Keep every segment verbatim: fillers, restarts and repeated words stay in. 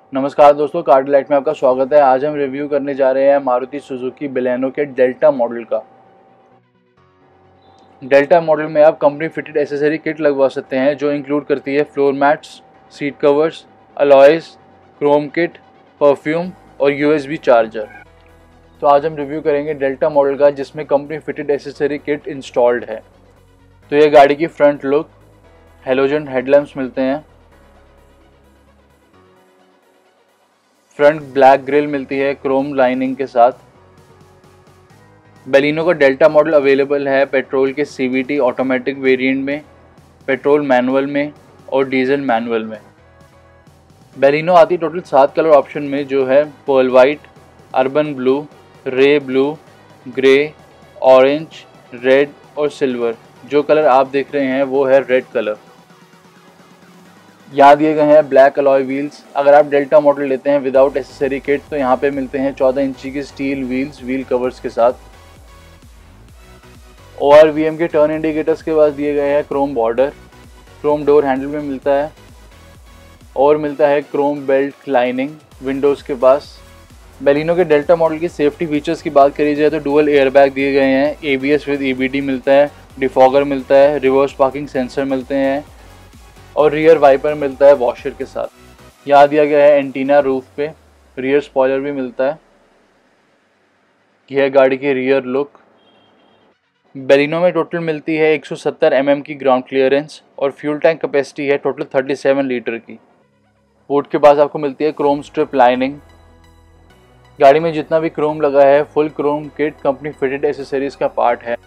नमस्कार दोस्तों, car delight में आपका स्वागत है। आज हम रिव्यू करने जा रहे हैं मारुति सुजुकी बलेनो के डेल्टा मॉडल का। डेल्टा मॉडल में आप कंपनी फिटेड एसेसरी किट लगवा सकते हैं जो इंक्लूड करती है floor mats, seat covers, alloys, chrome kit, perfume और यूएसबी चार्जर। तो आज हम रिव्यू करेंगे डेल्टा मॉडल का जिसमें company fitted accessory kit installed है। तो ये गाड़ी की फ्रंट लुक, हेलोजन हेडलैम्प्स मिलते हैं, फ्रंट ब्लैक ग्रिल मिलती है क्रोम लाइनिंग के साथ। बेलिनो का डेल्टा मॉडल अवेलेबल है पेट्रोल के सीवीटी ऑटोमेटिक वेरिएंट में, पेट्रोल मैनुअल में और डीजल मैनुअल में। बेलिनो आती टोटल सात कलर ऑप्शन में जो है pearl white, urban blue, ray blue, grey, orange, red और सिल्वर। जो कलर आप देख रहे हैं वो है रेड कलर। यहाँ दिए गए हैं ब्लैक अलॉय व्हील्स। अगर आप डेल्टा मॉडल लेते हैं विदाउट एसेसरी किट तो यहाँ पे मिलते हैं चौदह इंची की स्टील व्हील्स व्हील कवर्स के साथ। ओ आर वी एम के टर्न इंडिकेटर्स के पास दिए गए हैं chrome border, chrome door handle में मिलता है और मिलता है क्रोम बेल्ट लाइनिंग विंडोज़ के पास। बेलिनो के डेल्टा मॉडल की सेफ्टी फीचर्स की बात करी जाए तो डुअल एयरबैग दिए गए हैं, A B S with E B D मिलता है, डिफॉगर मिलता है, रिवर्स पार्किंग सेंसर मिलते हैं और रियर वाइपर मिलता है वॉशर के साथ। यहाँ दिया गया है एंटीना रूफ पे, रियर स्पॉइलर भी मिलता है। यह है गाड़ी की रियर लुक। बेलिनो में टोटल मिलती है एक सौ सत्तर एम एम की ग्राउंड क्लियरेंस और फ्यूल टैंक कैपेसिटी है टोटल सैंतीस लीटर की। बूट के पास आपको मिलती है क्रोम स्ट्रिप लाइनिंग। गाड़ी में जितना भी क्रोम लगा है full chrome kit company fitted accessories का पार्ट है।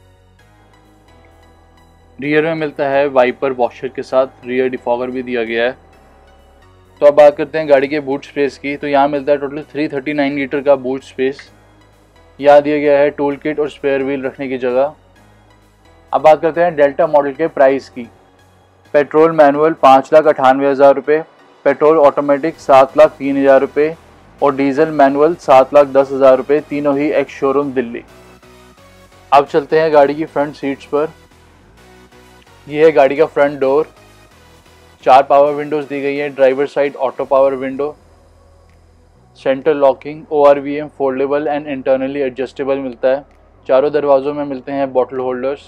रियर में मिलता है वाइपर वॉशर के साथ, रियर डिफॉगर भी दिया गया है। तो अब बात करते हैं गाड़ी के बूट स्पेस की। तो यहाँ मिलता है टोटल तीन सौ उनतालीस लीटर का बूट स्पेस। यहाँ दिया गया है टूल किट और स्पेयर व्हील रखने की जगह। अब बात करते हैं डेल्टा मॉडल के प्राइस की। पेट्रोल मैनुअल पाँच लाख अट्ठानवे हज़ार रुपये, पेट्रोल ऑटोमेटिक सात लाख तीन हज़ार रुपये और डीजल मैनुअल सात लाख दस हज़ार रुपये, तीनों ही एक्स शोरूम दिल्ली। अब चलते हैं गाड़ी की फ्रंट सीट्स पर। यह है गाड़ी का फ्रंट डोर। चार पावर विंडोज़ दी गई है, driver side auto power window, centre locking, O R V M foldable and internally adjustable मिलता है। चारों दरवाजों में मिलते हैं बॉटल होल्डर्स।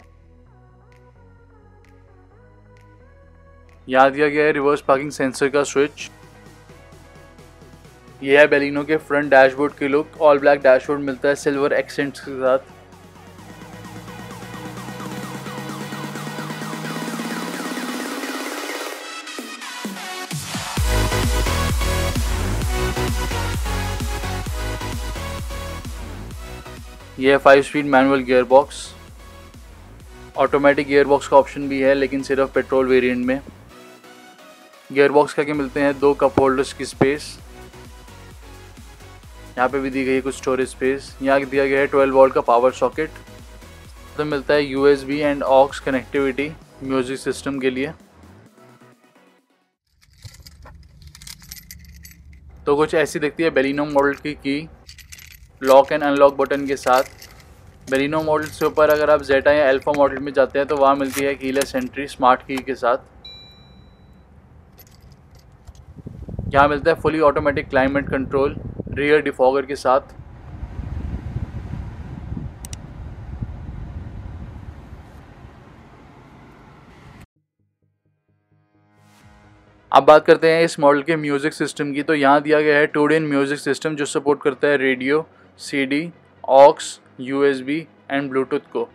यहाँ दिया गया है रिवर्स पार्किंग सेंसर का स्विच। यह है बेलिनो के फ्रंट डैशबोर्ड की लुक। ऑल ब्लैक डैशबोर्ड मिलता है सिल्वर एक्सेंट्स के साथ। यह है five speed manual gear box. Automatic gear box का ऑप्शन भी है लेकिन सिर्फ पेट्रोल वेरिएंट में। गियर बॉक्स के मिलते हैं दो कप होल्डर्स की स्पेस। यहाँ पे भी दी गई है कुछ स्टोरेज स्पेस। यहाँ दिया गया है ट्वेल्व वोल्ट का पावर सॉकेट। तो मिलता है U S B and aux connectivity music system के लिए। तो कुछ ऐसी दिखती है बेलिनो मॉडल की की लॉक एंड अनलॉक बटन के साथ। बेलिनो मॉडल से ऊपर अगर आप जेटा या अल्फा मॉडल में जाते हैं तो वहाँ मिलती है कीलेस एंट्री स्मार्ट की के साथ। यहाँ मिलता है fully automatic climate control rear defogger के साथ। अब बात करते हैं इस मॉडल के म्यूज़िक सिस्टम की। तो यहाँ दिया गया है टू इन म्यूज़िक सिस्टम जो सपोर्ट करता है radio, C D, aux, U S B and Bluetooth को।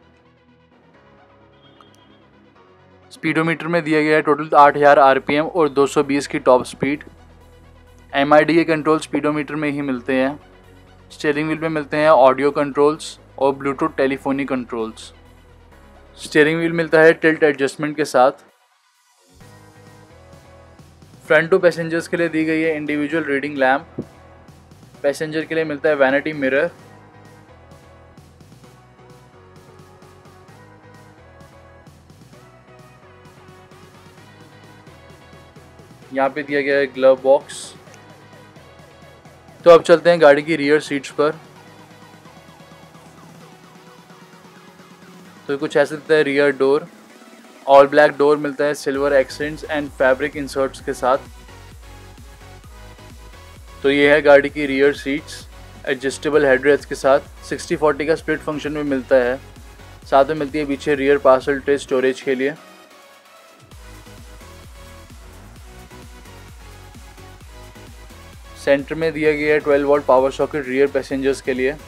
स्पीडोमीटर में दिया गया है टोटल आठ हज़ार आर पी एम और दो सौ बीस की top speed. M I D के कंट्रोल स्पीडोमीटर में ही मिलते हैं। स्टीयरिंग व्हील में मिलते हैं ऑडियो कंट्रोल्स और Bluetooth telephony controls. Steering wheel मिलता है टिल्ट एडजस्टमेंट के साथ। फ्रंट टू पैसेंजर्स के लिए दी गई है इंडिविजुअल रीडिंग लैम्प। पैसेंजर के लिए मिलता है वैनिटी मिरर। यहाँ पे दिया गया है ग्लव बॉक्स। तो अब चलते हैं गाड़ी की रियर सीट्स पर। तो कुछ ऐसे दिखता है rear door. All black door मिलता है silver accents and fabric inserts के साथ। तो ये है गाड़ी की रियर सीट्स एडजस्टेबल हेडरेस्ट के साथ। सिक्सटी फोर्टी का स्प्लिट फंक्शन में मिलता है। साथ में मिलती है पीछे रियर पार्सल ट्रे स्टोरेज के लिए। सेंटर में दिया गया है twelve volt power socket rear passengers के लिए।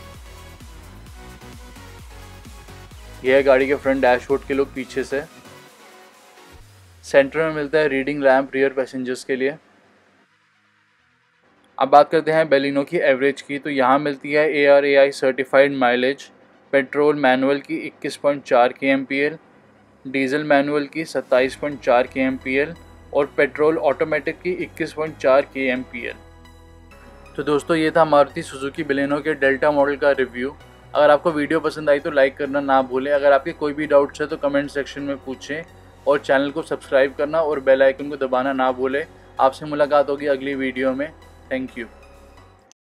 यह है गाड़ी के फ्रंट डैशबोर्ड के लुक पीछे से। सेंटर में मिलता है रीडिंग लैंप रियर पैसेंजर्स के लिए। अब बात करते हैं बेलिनो की एवरेज की, तो यहाँ मिलती है A R A I certified mileage. Petrol manual की इक्कीस पॉइंट चार K M P L, diesel manual की सत्ताईस पॉइंट चार के एम पी एल और पेट्रोल ऑटोमेटिक की इक्कीस पॉइंट चार के एम पी एल। तो दोस्तों ये था मारुति सुजुकी बेलिनो के डेल्टा मॉडल का रिव्यू। अगर आपको वीडियो पसंद आई तो लाइक करना ना भूलें। अगर आपके कोई भी डाउट्स है तो कमेंट सेक्शन में पूछें और चैनल को सब्सक्राइब करना और बेल आइकन को दबाना ना भूलें। आपसे मुलाकात होगी अगली वीडियो में। Thank you.